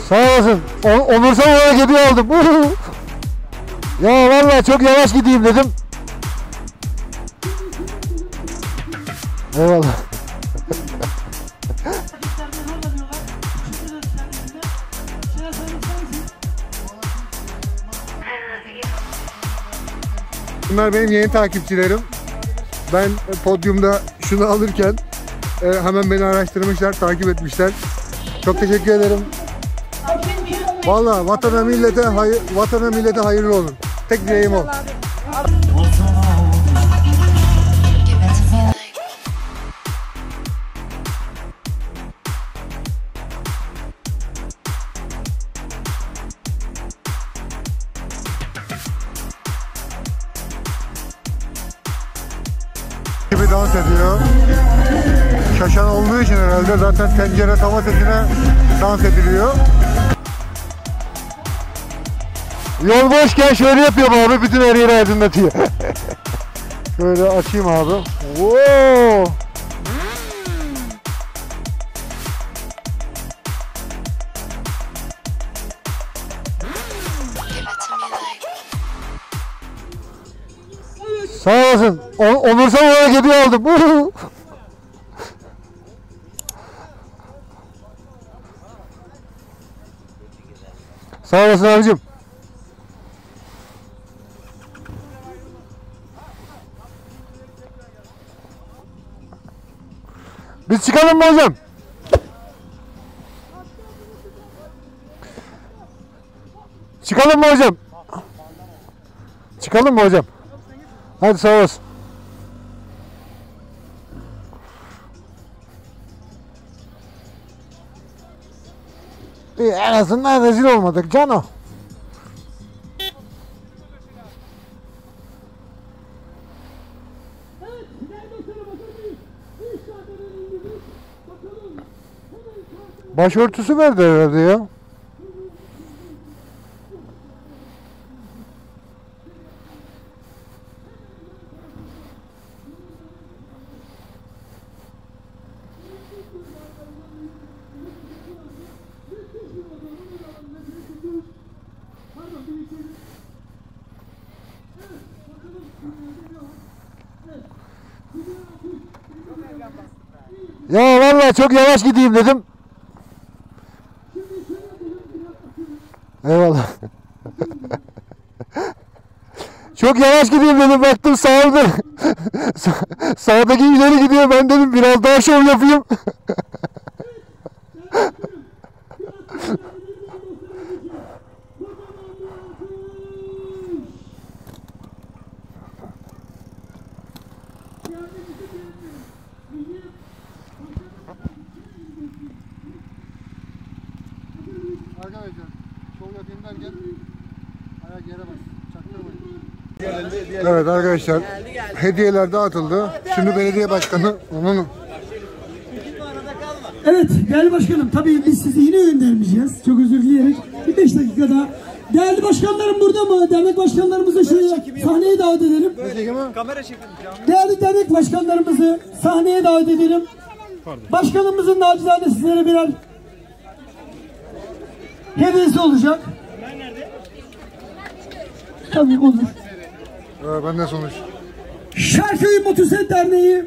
Sağ olasın. Onursal olarak hediye aldım. Ya vallahi çok yavaş gideyim dedim. Eyvallah. Bunlar benim yeni takipçilerim. Ben podyumda şunu alırken hemen beni araştırmışlar, takip etmişler. Çok teşekkür ederim. Vallahi vatana millete hayırlı olun. Tek dileğim o. Gibi dans ediyor. Şaşan olduğu için herhalde zaten tencere tava sesine dans ediliyor. Yol boşken şöyle yapıyorum abi, bütün her yeri aydınlatıyor. Şöyle açayım abi. Oo! Sağ olasın. Onursal olarak hediye aldım. Sağ olasın abicim. Biz çıkalım mı hocam? Çıkalım mı hocam? Çıkalım mı hocam? Hadi sağ olasın. En azından rezil olmadık Cano. Başörtüsü verdi herhalde ya. Ya vallahi çok yavaş gideyim dedim. Eyvallah. Çok yavaş gideyim dedim, baktım sağda. Sağdaki ileri gidiyor, ben dedim biraz daha şov yapayım. Arkadaşlar şov yapayım derken ayak yere bas. Çaktırmayın. Evet arkadaşlar, hediyeler dağıtıldı. Şimdi belediye başkanı onun. Evet değerli başkanım, tabii biz sizi yine göndermeyeceğiz. Çok özür dileyerek bir 5 dakika daha. Değerli başkanlarım burada mı? Dernek başkanlarımızı sahneye davet edelim. Değerli dernek başkanlarımızı sahneye davet edelim. Başkanımızın nacizane sizlere birer hediyesi olacak. Tabii olur. Ben de sonuç. Şarköy Motosiklet Derneği.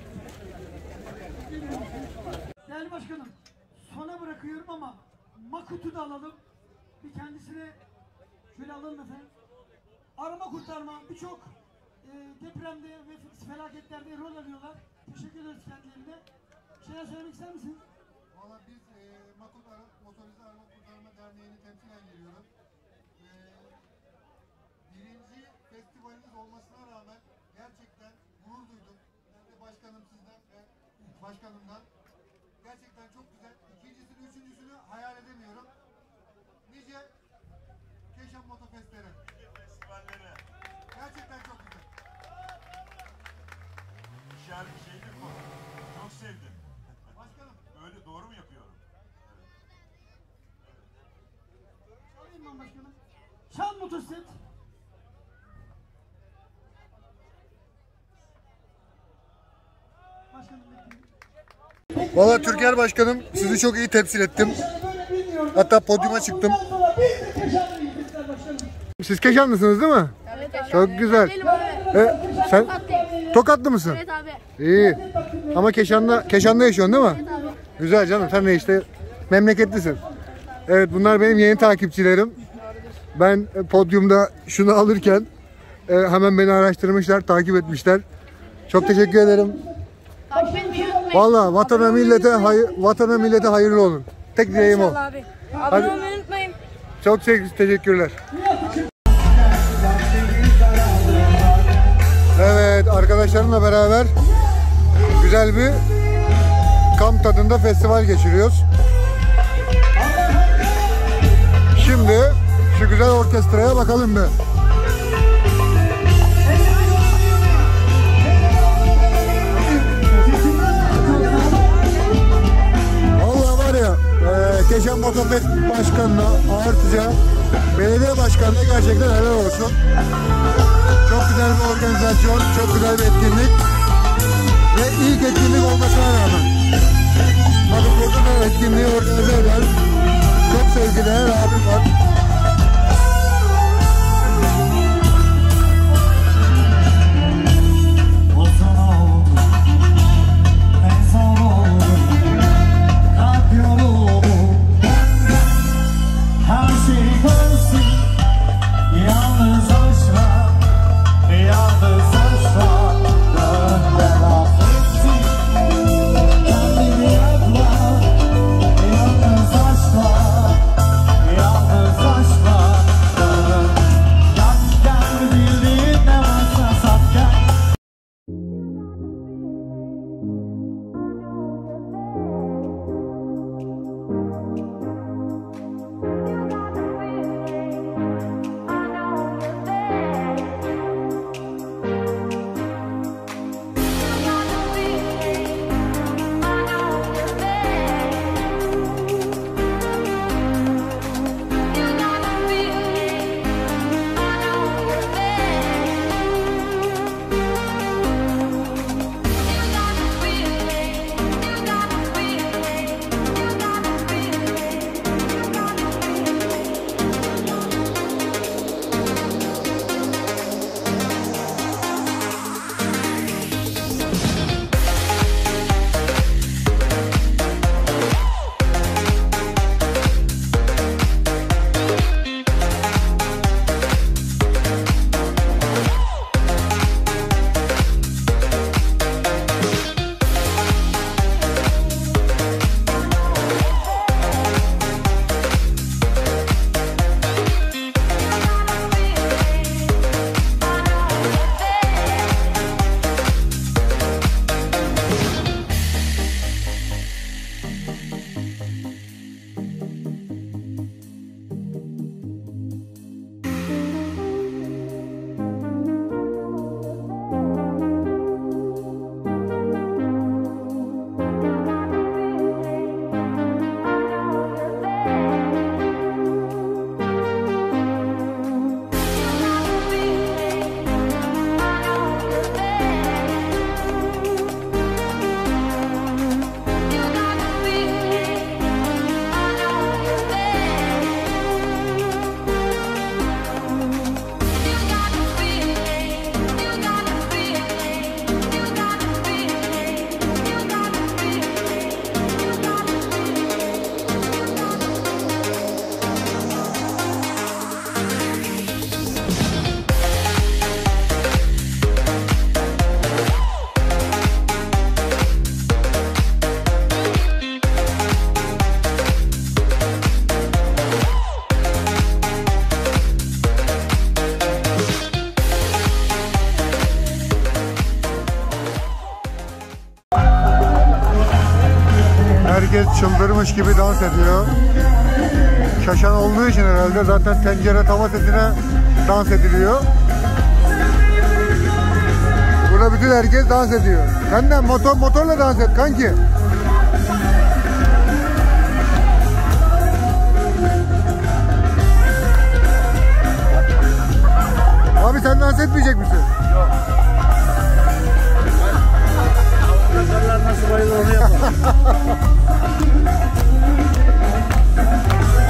Değerli başkanım, sona bırakıyorum ama Makut'u da alalım. Bir kendisine şöyle alalım efendim. Arama kurtarma birçok depremde ve felaketlerde rol alıyorlar. Teşekkür ederiz kendilerine. Bir şeyler söylemek ister misin? Valla biz Makut Motorize Arama Kurtarma Derneği'ni temsilen geliyoruz. Birinci festivaliniz olmasına rağmen gerçekten gurur duydum. Ben de başkanım sizden ve başkanımdan. Gerçekten çok güzel. İkincisini, üçüncüsünü hayal edemiyorum. Nice Keşan Motofestlere. Festivallere. Gerçekten çok güzel. Güzel bir şeydir bu. Çok sevdim. Başkanım. Öyle doğru mu yapıyorum? Alayım ben başkanım. Şan Motosiklet. Valla Türker Başkanım, sizi çok iyi temsil ettim. Hatta podyuma çıktım. Bundan sonra biz de Keşanlıyız bizler başkanım. Siz Keşanlısınız değil mi? Evet abi. Çok güzel. Sen Tokatlı mısın? Evet abi. İyi. Ama Keşan'da yaşıyorsun değil mi? Evet abi. Güzel canım. Sen de işte memleketlisin. Evet, bunlar benim yeni takipçilerim. Ben podyumda şunu alırken hemen beni araştırmışlar, takip etmişler. Çok teşekkür ederim. Takip etmeyi unutmayın. Vallahi vatana millete hayırlı olun. Tek dileğim o. İnşallah abi. Abone olmayı unutmayın. Çok teşekkürler. Evet, arkadaşlarımla beraber güzel bir kamp tadında festival geçiriyoruz. Şimdi şu güzel orkestraya bakalım bir. Vallahi var ya, Keşan Motofest Başkanı'na, Artıca Belediye Başkanı'na gerçekten helal olsun. Çok güzel bir organizasyon, çok güzel bir etkinlik ve ilk etkinlik olmasına rağmen bakın burada da etkinliği organize eden çok sevgili abim var. Herkes çıldırmış gibi dans ediyor. Keşan olduğu için herhalde zaten tencere tava sesine dans ediliyor. Burada bütün herkes dans ediyor. Sen de motorla dans et kanki. Abi sen dans etmeyecek misin? Yok. Nasıl bayılır onu yapalım.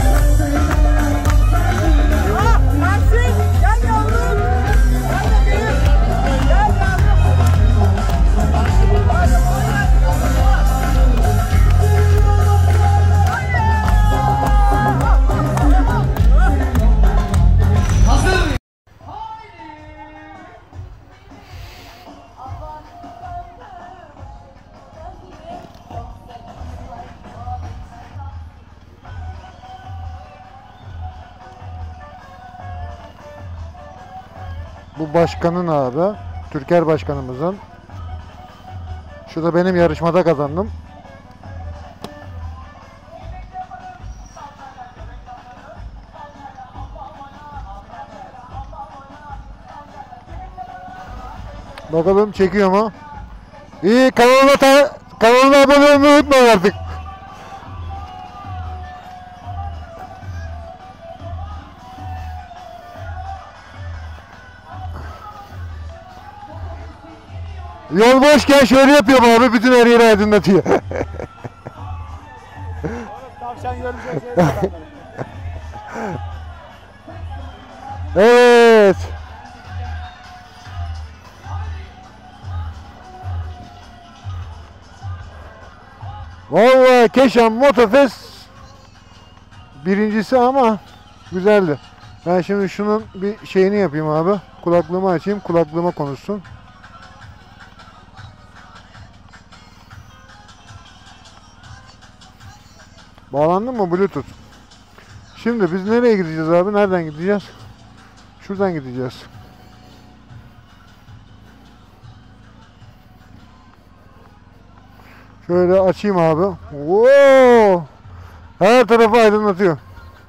Bu başkanın abi. Türker başkanımızın. Şu da benim yarışmada kazandım. Bakalım çekiyor mu? İyi, kanalına abone olmayı unutmayın artık. Yol boşken şöyle yapıyorum abi, bütün her yeri aydınlatıyor. Tavşan görmeyecek. Evet. Vallahi Keşan Motofest birincisi ama güzeldi. Ben şimdi şunun bir şeyini yapayım abi. Kulaklığımı açayım, kulaklığıma konuşsun. Bağlandın mı Bluetooth? Şimdi biz nereye gideceğiz abi? Nereden gideceğiz? Şuradan gideceğiz. Şöyle açayım abi. Oo! Her tarafı aydınlatıyor.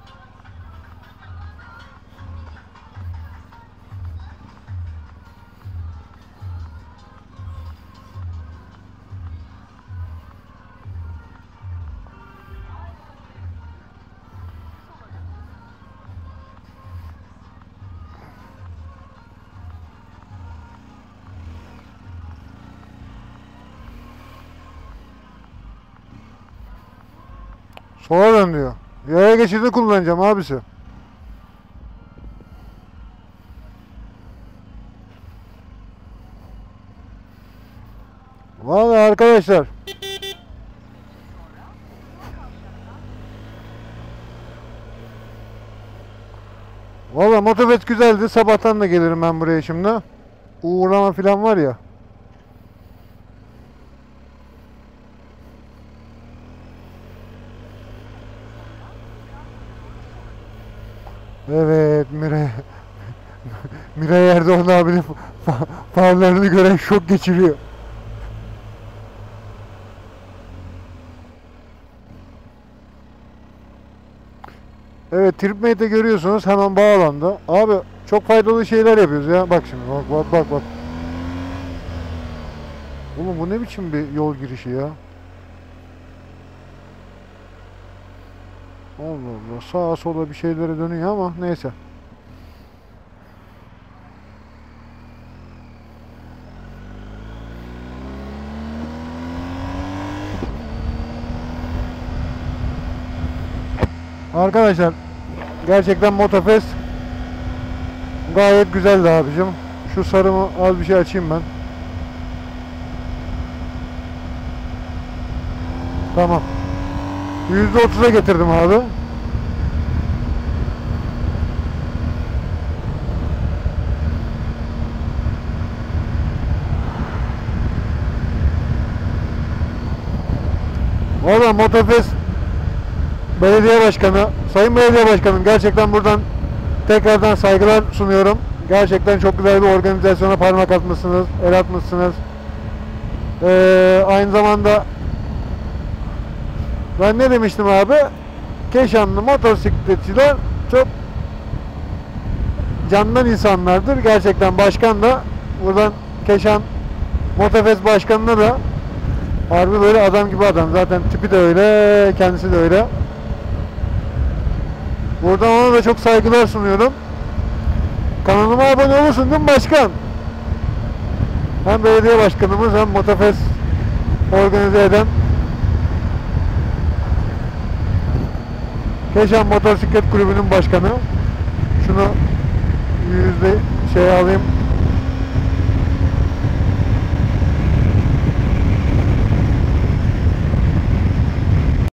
Sola dön diyor. Yaya geçidi kullanacağım abisi. Vallahi arkadaşlar. Vallahi Motofest güzeldi. Sabahtan da gelirim ben buraya şimdi. Uğurlama falan var ya. Evet, Miray Erdoğan abinin farlarını gören şok geçiriyor. Evet, Tripmate'de görüyorsunuz, hemen bağlandı. Abi çok faydalı şeyler yapıyoruz ya. Bak şimdi, bak. Oğlum bu ne biçim bir yol girişi ya? Allah Allah, sağa sola bir şeylere dönüyor ama neyse. Arkadaşlar gerçekten Motofest gayet güzeldi abicim. Şu sarımı az bir şey açayım ben. Tamam. %30'a getirdim abi. Valla Motofest Belediye Başkanı, Sayın Belediye Başkanım, gerçekten buradan tekrardan saygılar sunuyorum. Gerçekten çok güzel bir organizasyona parmak atmışsınız, el atmışsınız. Aynı zamanda ben ne demiştim abi? Keşanlı motosikletçiler çok candan insanlardır. Gerçekten başkan da buradan Keşan Motofest Başkanı'na da harbi böyle adam gibi adam. Zaten tipi de öyle, kendisi de öyle. Buradan ona da çok saygılar sunuyorum. Kanalıma abone olursun değil mi başkan? Hem belediye başkanımız hem Motofest organize eden Keşan Motosiklet Kulübü'nün başkanı. Şunu yüzde şey alayım.